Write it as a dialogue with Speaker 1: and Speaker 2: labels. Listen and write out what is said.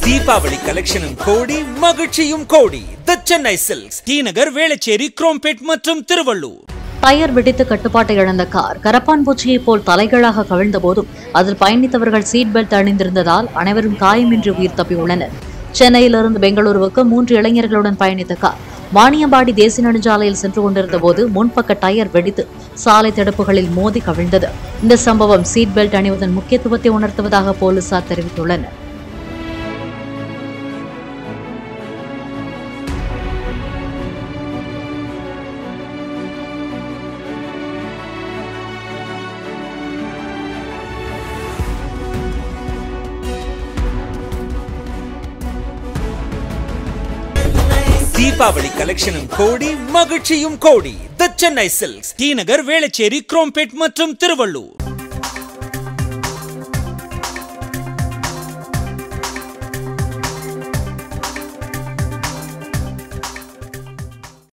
Speaker 1: தீபாவளி கலெக்ஷனும் கோடி மகிழ்ச்சியும் கோடி. The Chennai Silks, T Nagar, Velachery, Chromepet மற்றும் திருவள்ளூர்.
Speaker 2: டயர் வெடித்து கட்டுப்பாட்டை இழந்த கார் கரப்பான் பூச்சியை போல் தலைகளாக கவிழ்ந்த போதும் அதில் பயணித்தவர்கள் சீட் பெல்ட் அணிந்திருந்ததால் அனைவரும் காயமின்றி உயிர் தப்பியுள்ளனர். சென்னையிலிருந்து பெங்களூருவுக்கு 3 இளைஞர்களுடன் பயணித்த கார் வாணியம்பாடி தேசிய நெடுஞ்சாலையில் சென்று கொண்டிருந்த போது முன்பக்க டயர் வெடித்து சாலை தடுப்புகளில் மோதி கவிழ்ந்தது. இந்த சம்பவம் சீட் பெல்ட் அணிவதன் முக்கியத்துவத்தை உணர்த்துவதாக போலீசார் தெரிவித்துள்ளனர்.
Speaker 1: தீபாவளி கலெக்ஷனும் கோடி மகிழ்ச்சியும் கோடி. The Chennai Silks, T Nagar, Velachery, Chromepet மற்றும் திருவள்ளூர்.